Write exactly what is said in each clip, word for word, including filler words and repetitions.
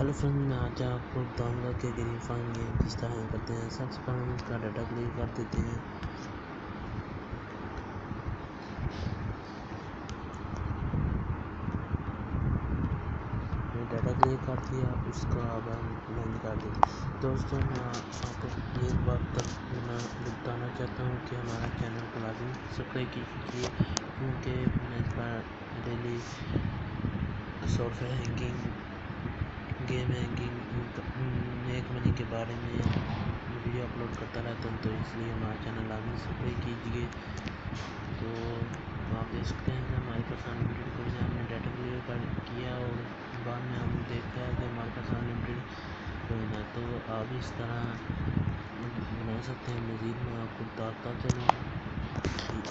Hello friend, मैं आज आपको बताऊंगा कि ग्रीन फार्म गेम किस तरह करते हैं। सबसे पहले हम इसका डाटा क्लियर कर देते हैं। मैं डाटा क्लियर कर दिया, उसका अब हम बंद कर देते हैं। दोस्तों, मैं आपको एक बात तक मैं बताना चाहता हूँ कि हमारा चैनल को लाजमी सब्सक्राइब कीजिए, क्योंकि मैं इस पर daily software hacking, game hacking, make money के बारे में वीडियो अपलोड करता रहता हूँ, तो इसलिए हमारा चैनल लाजमी सब्सक्राइब कीजिए। तो आप देख सकते हैं कि हमारे पास अनलिमिटेड कोइन है। हमने डाटा क्लियर कर किया और बाद में हम देखा है कि हमारे पास अनलिमिटेड कोइन है। तो आप इस तरह बना सकते हैं। मज़ीद मैं आपको बताता चलूँ,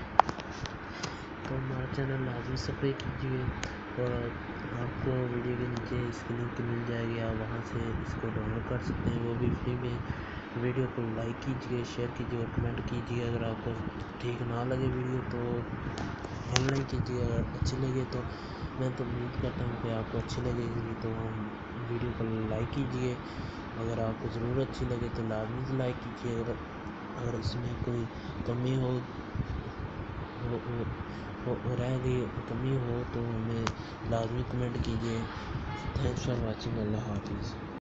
तो हमारा चैनल लाजमी सब्सक्राइब कीजिए और आपको वीडियो के नीचे इसकी लिंक मिल जाएगी, आप वहाँ से इसको डाउनलोड कर सकते हैं, वो भी फ्री में। वीडियो को लाइक कीजिए, शेयर कीजिए और कमेंट कीजिए। अगर आपको ठीक ना लगे वीडियो तो अनलाइन कीजिए, अगर अच्छी लगे तो मैं तो उम्मीद करता हूँ कि आपको अच्छी लगेगी। तो हम वीडियो को लाइक कीजिए, अगर आपको ज़रूर अच्छी लगे तो लाजमी से लाइक कीजिए। अगर अगर इसमें कोई कमी हो हो, हो, हो रह गई कमी हो तो हमें लाजमी कमेंट कीजिए। Thanks for watching. अल्लाह हाफिज़।